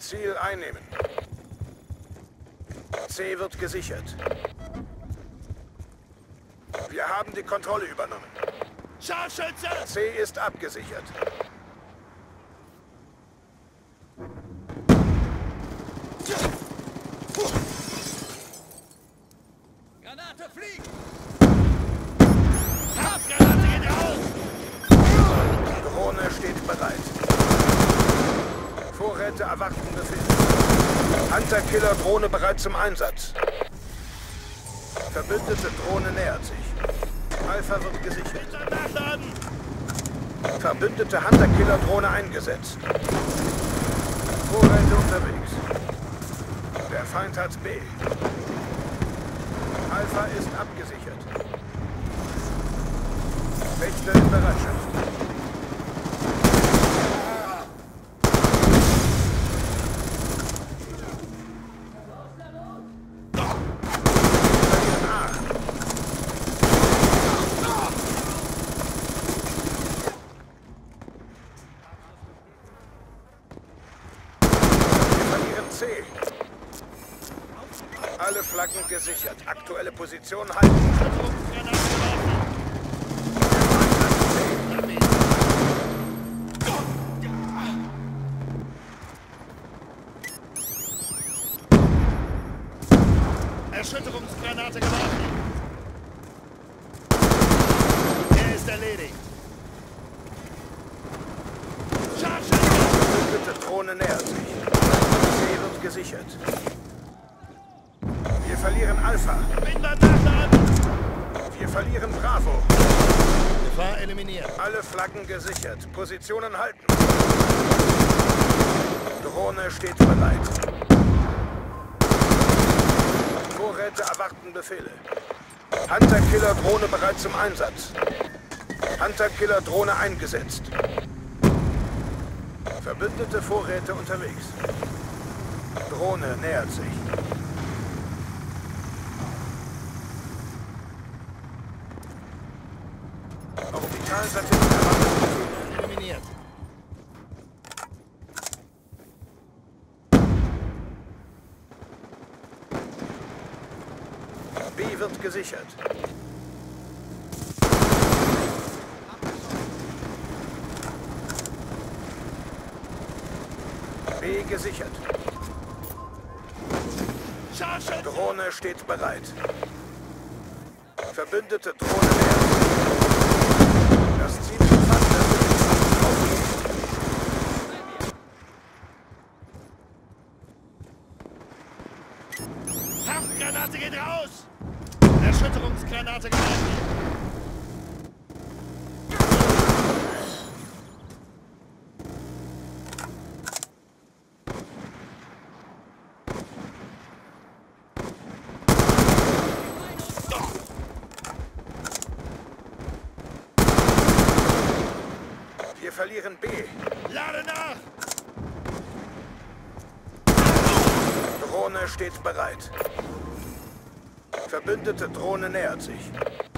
Ziel einnehmen. C wird gesichert. Wir haben die Kontrolle übernommen. Scharfschütze! C ist abgesichert. Granate fliegt! Haftgranate geht raus! Drohne steht bereit. Vorräte erwarten Befehl. Hunter-Killer-Drohne bereit zum Einsatz. Verbündete Drohne nähert sich. Alpha wird gesichert. Nachladen! Verbündete Hunter-Killer-Drohne eingesetzt. Vorräte unterwegs. Der Feind hat B. Alpha ist abgesichert. Wächter in Bereitschaft. Alle Flaggen gesichert. Aktuelle Position halten. Erschütterungsgranate geworfen. Er ist erledigt. Scharfschütze! Verbündete Drohne nähert sich. C wird gesichert. Wir verlieren Alpha. Bin beim Nachladen! Wir verlieren Bravo. Gefahr eliminiert. Alle Flaggen gesichert. Positionen halten. Drohne steht bereit. Vorräte erwarten Befehle. Hunter-Killer-Drohne bereit zum Einsatz. Hunter-Killer-Drohne eingesetzt. Verbündete Vorräte unterwegs. Drohne nähert sich. Orbitalsatellit erwartet. Eliminiert. B wird gesichert. B gesichert. Scharfschütze! Drohne steht bereit. Verbündete Drohne nähert. Das Ziel ist fast erfüllt. Haftgranate geht raus! Erschütterungsgranate geworfen. Wir verlieren B. Lade nach! Drohne steht bereit. Verbündete Drohne nähert sich.